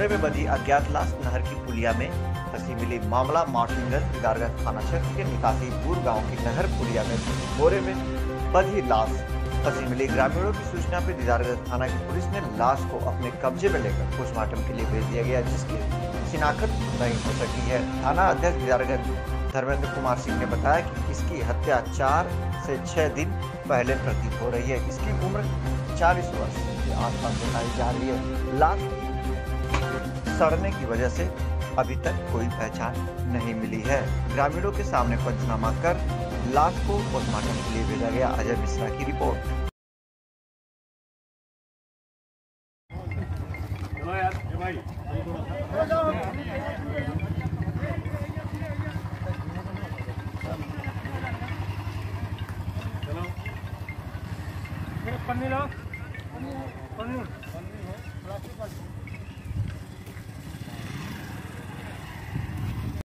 बोरे में बंधी अज्ञात लाश नहर की पुलिया में फंसी मिली। मामला मार्टिनगंज दीदारगंज थाना क्षेत्र के निकासीपुर गांव की नहर पुलिया में बोरे में बंधी लाश फंसी मिली। ग्रामीणों की सूचना पर दीदारगंज थाना की पुलिस ने लाश को अपने कब्जे में लेकर पोस्टमार्टम के लिए भेज दिया गया, जिसकी शिनाख्त नहीं हो सकी है। थाना अध्यक्ष दीदारगंज धर्मेंद्र कुमार सिंह ने बताया कि इसकी हत्या 4 से 6 दिन पहले प्रतीत हो रही है। इसकी उम्र 40 वर्ष के आसपास बताई जा रही है। लाश सड़ने की वजह से अभी तक कोई पहचान नहीं मिली है। ग्रामीणों के सामने पंचनामा कर लाश को पोस्टमार्टम के लिए भेजा गया। अजय मिश्रा की रिपोर्ट। पन्नी लो, पन्नी